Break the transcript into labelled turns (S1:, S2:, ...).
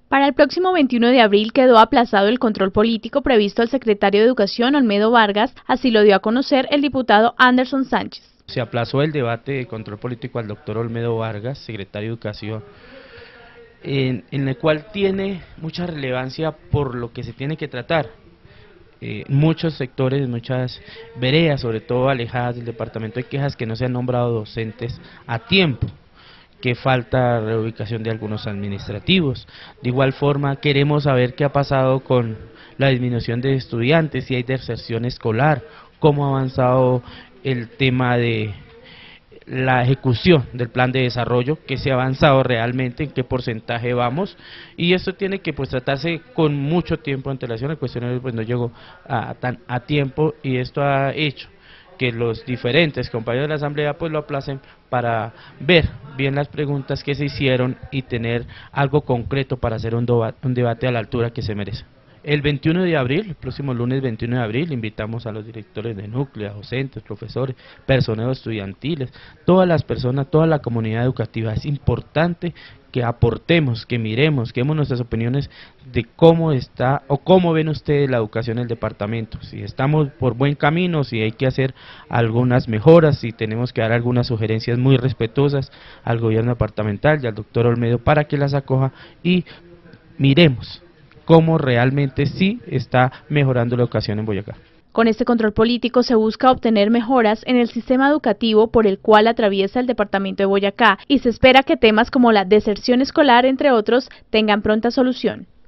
S1: Para el próximo 21 de abril quedó aplazado el control político previsto al secretario de Educación, Olmedo Vargas, así lo dio a conocer el diputado Anderson Sánchez.
S2: Se aplazó el debate de control político al doctor Olmedo Vargas, secretario de Educación, en el cual tiene mucha relevancia por lo que se tiene que tratar. Muchos sectores, muchas veredas, sobre todo alejadas del departamento, hay quejas que no se han nombrado docentes a tiempo, que falta reubicación de algunos administrativos. De igual forma queremos saber qué ha pasado con la disminución de estudiantes, si hay deserción escolar, cómo ha avanzado el tema de la ejecución del plan de desarrollo, que se ha avanzado realmente, en qué porcentaje vamos, y esto tiene que pues tratarse con mucho tiempo de antelación. El cuestionario pues no llegó a tiempo, y esto ha hecho que los diferentes compañeros de la asamblea pues lo aplacen para ver bien las preguntas que se hicieron y tener algo concreto para hacer un debate a la altura que se merece. El 21 de abril, el próximo lunes 21 de abril, invitamos a los directores de núcleo, docentes, profesores, personal estudiantiles, todas las personas, toda la comunidad educativa. Es importante que aportemos, que miremos, que demos nuestras opiniones de cómo está o cómo ven ustedes la educación en el departamento, si estamos por buen camino, si hay que hacer algunas mejoras, si tenemos que dar algunas sugerencias muy respetuosas al gobierno departamental y al doctor Olmedo para que las acoja, y miremos cómo realmente sí está mejorando la educación en Boyacá.
S1: Con este control político se busca obtener mejoras en el sistema educativo por el cual atraviesa el departamento de Boyacá, y se espera que temas como la deserción escolar, entre otros, tengan pronta solución.